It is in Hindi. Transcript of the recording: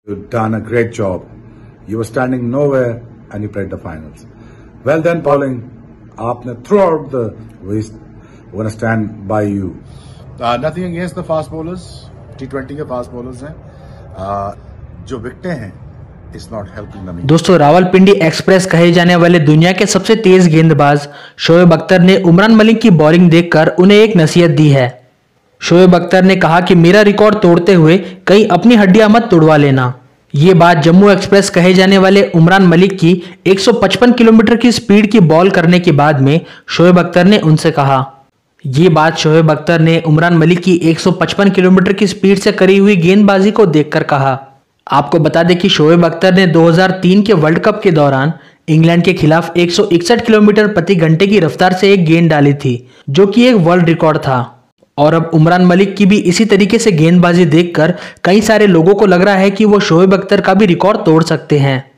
You've done a great job. You were standing nowhere and you played the finals. Well done, bowling. Aapne throughout the we're going to stand by you. Nothing against the fast bowlers. T20 के fast bowlers हैं. जो विकेटें हैं, it's not helping them. दोस्तों, रावलपिंडी एक्सप्रेस कहे जाने वाले दुनिया के सबसे तेज गेंदबाज शोएब अख्तर ने उमरान मलिक की बॉलिंग देखकर उन्हें एक नसीहत दी है। शोएब अख्तर ने कहा कि मेरा रिकॉर्ड तोड़ते हुए कहीं अपनी हड्डियां मत तोड़वा लेना। ये बात जम्मू एक्सप्रेस कहे जाने वाले उमरान मलिक की 155 किलोमीटर की स्पीड की बॉल करने के बाद में शोएब अख्तर ने उनसे कहा। ये बात शोएब अख्तर ने उमरान मलिक की 155 किलोमीटर की स्पीड से करी हुई गेंदबाजी को देखकर कहा। आपको बता दें कि शोएब अख्तर ने 2003 के वर्ल्ड कप के दौरान इंग्लैंड के खिलाफ 161 किलोमीटर प्रति घंटे की रफ्तार से एक गेंद डाली थी, जो कि एक वर्ल्ड रिकॉर्ड था। और अब उमरान मलिक की भी इसी तरीके से गेंदबाजी देखकर कई सारे लोगों को लग रहा है कि वो शोएब अख्तर का भी रिकॉर्ड तोड़ सकते हैं।